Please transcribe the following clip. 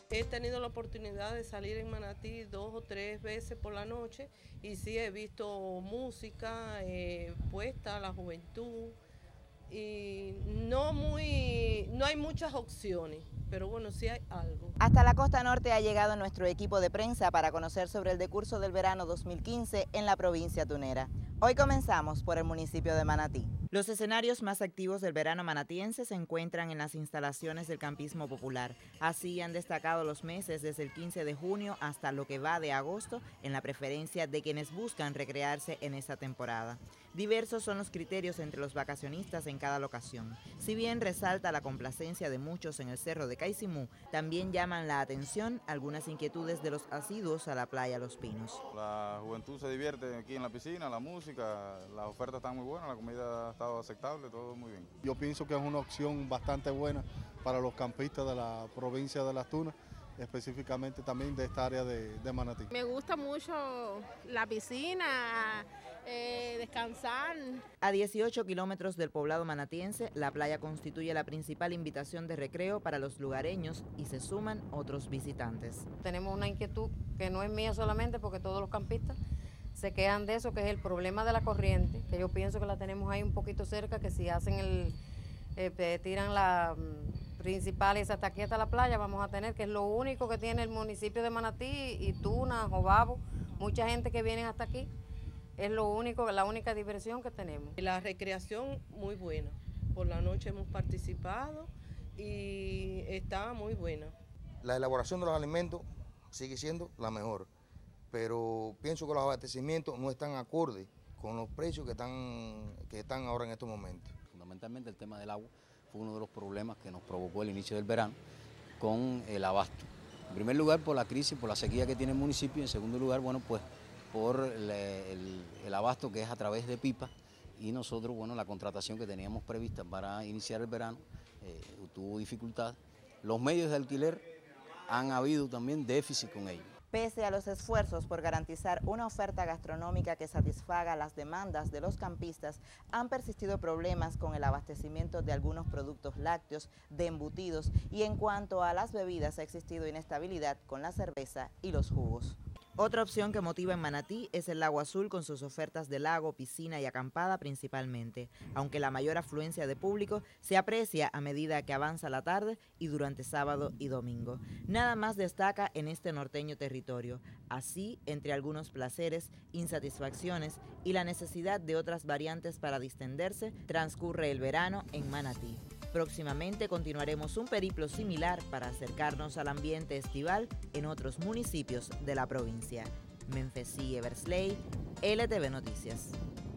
He tenido la oportunidad de salir en Manatí 2 o 3 veces por la noche y sí he visto música puesta a la juventud y no hay muchas opciones, pero bueno, sí hay algo. Hasta la costa norte ha llegado nuestro equipo de prensa para conocer sobre el decurso del verano 2015 en la provincia tunera. Hoy comenzamos por el municipio de Manatí. Los escenarios más activos del verano manatiense se encuentran en las instalaciones del campismo popular. Así han destacado los meses desde el 15 de junio hasta lo que va de agosto en la preferencia de quienes buscan recrearse en esta temporada. Diversos son los criterios entre los vacacionistas en cada locación. Si bien resalta la complacencia de muchos en el cerro de Caisimú, también llaman la atención algunas inquietudes de los asiduos a la playa Los Pinos. La juventud se divierte aquí en la piscina, la música, las ofertas están muy buenas, la comida ha estado aceptable, todo muy bien. Yo pienso que es una opción bastante buena para los campistas de la provincia de Las Tunas, específicamente también de esta área de Manatí. Me gusta mucho la piscina, descansar. A 18 kilómetros del poblado manatiense, la playa constituye la principal invitación de recreo para los lugareños y se suman otros visitantes. Tenemos una inquietud que no es mía solamente porque todos los campistas se quejan de eso, que es el problema de la corriente, que yo pienso que la tenemos ahí un poquito cerca, que si hacen tiran la principal y hasta aquí hasta la playa vamos a tener, que es lo único que tiene el municipio de Manatí y Tuna, Jobabo, mucha gente que viene hasta aquí. Es lo único, la única diversión que tenemos. La recreación muy buena. Por la noche hemos participado y está muy buena. La elaboración de los alimentos sigue siendo la mejor, pero pienso que los abastecimientos no están acordes con los precios que están ahora en estos momentos. Fundamentalmente el tema del agua fue uno de los problemas que nos provocó el inicio del verano con el abasto. En primer lugar por la crisis, por la sequía que tiene el municipio y en segundo lugar, bueno, pues por el abasto que es a través de pipas y nosotros, bueno, la contratación que teníamos prevista para iniciar el verano tuvo dificultad. Los medios de alquiler han habido también déficit con ellos. Pese a los esfuerzos por garantizar una oferta gastronómica que satisfaga las demandas de los campistas, han persistido problemas con el abastecimiento de algunos productos lácteos, de embutidos y en cuanto a las bebidas ha existido inestabilidad con la cerveza y los jugos. Otra opción que motiva en Manatí es el Lago Azul con sus ofertas de lago, piscina y acampada principalmente, aunque la mayor afluencia de público se aprecia a medida que avanza la tarde y durante sábado y domingo. Nada más destaca en este norteño territorio. Así, entre algunos placeres, insatisfacciones y la necesidad de otras variantes para distenderse, transcurre el verano en Manatí. Próximamente continuaremos un periplo similar para acercarnos al ambiente estival en otros municipios de la provincia. Menfesí Eversley, LTV Noticias.